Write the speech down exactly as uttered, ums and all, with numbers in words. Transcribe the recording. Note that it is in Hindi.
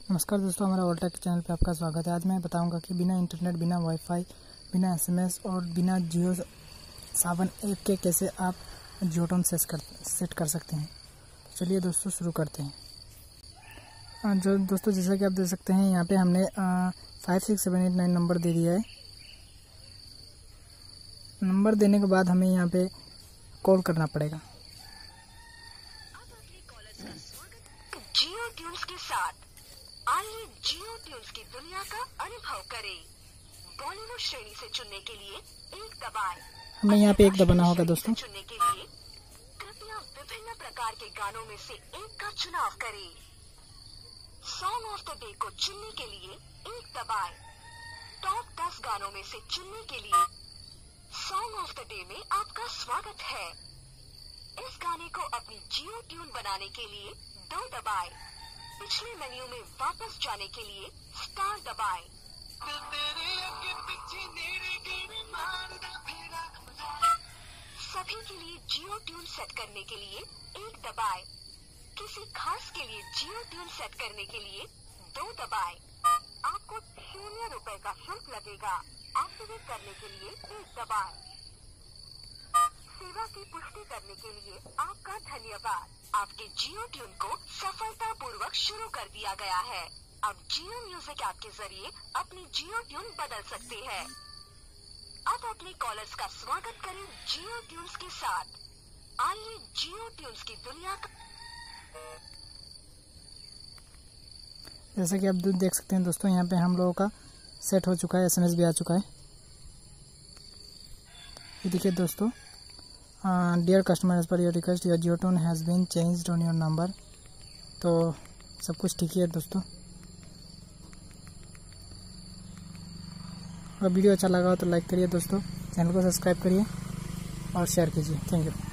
नमस्कार दोस्तों, हमारा वोल्टेक चैनल पे आपका स्वागत है। आज मैं बताऊंगा कि बिना इंटरनेट, बिना वाईफाई, बिना एसएमएस और बिना जियो सावन ऐप के कैसे आप जियो टोन सेट कर सेट कर सकते हैं। चलिए दोस्तों शुरू करते हैं। जो दोस्तों जैसा कि आप देख सकते हैं यहाँ पे हमने five six seven eight nine number दे दिया है। नंबर देने के बाद हमें यहाँ पे कॉल करना पड़ेगा। जियो ट्यून्स के साथ आइए जियो ट्यून्स की दुनिया का अनुभव करें। बॉलीवुड श्रेणी से चुनने के लिए एक दबाएं। हमें यहाँ पे एक दबाना होगा दोस्तों। चुनने के लिए कृपया विभिन्न प्रकार के गानों में से एक का चुनाव करें। सॉन्ग ऑफ द डे को चुनने के लिए एक दबाएं। टॉप दस गानों में से चुनने के लिए सॉन्ग ऑफ द डे में आपका स्वागत है। इस गाने को अपनी जियो ट्यून बनाने के लिए दो दबाएं। पिछले मेन्यू में वापस जाने के लिए स्टार दबाएं। सभी के लिए जियो ट्यून सेट करने के लिए एक दबाएं। किसी खास के लिए जियो ट्यून सेट करने के लिए दो दबाएं। आपको शून्य रुपए का शुल्क लगेगा। एक्टिवेट करने के लिए एक दबाएं। सेवा की पुष्टि करने के लिए आपका धन्यवाद। आपके जियो ट्यून को सफलतापूर्वक शुरू कर दिया गया है। अब जियो म्यूजिक ऐप के जरिए अपनी जियो ट्यून बदल सकते हैं। अब अपने कॉलर्स का स्वागत करें जियो ट्यून्स के साथ। आइए जियो ट्यून्स की दुनिया का। जैसा कि आप देख सकते हैं दोस्तों, यहाँ पे हम लोगों का सेट हो चुका है, एसएमएस भी आ चुका है। ये देखिए दोस्तों, dear customer, as per your request your Jio tone has been changed on your number. तो सब कुछ ठीक ही है दोस्तों। अगर वीडियो अच्छा लगा हो तो लाइक करिए दोस्तों, चैनल को सब्सक्राइब करिए और शेयर कीजिए। Thank you.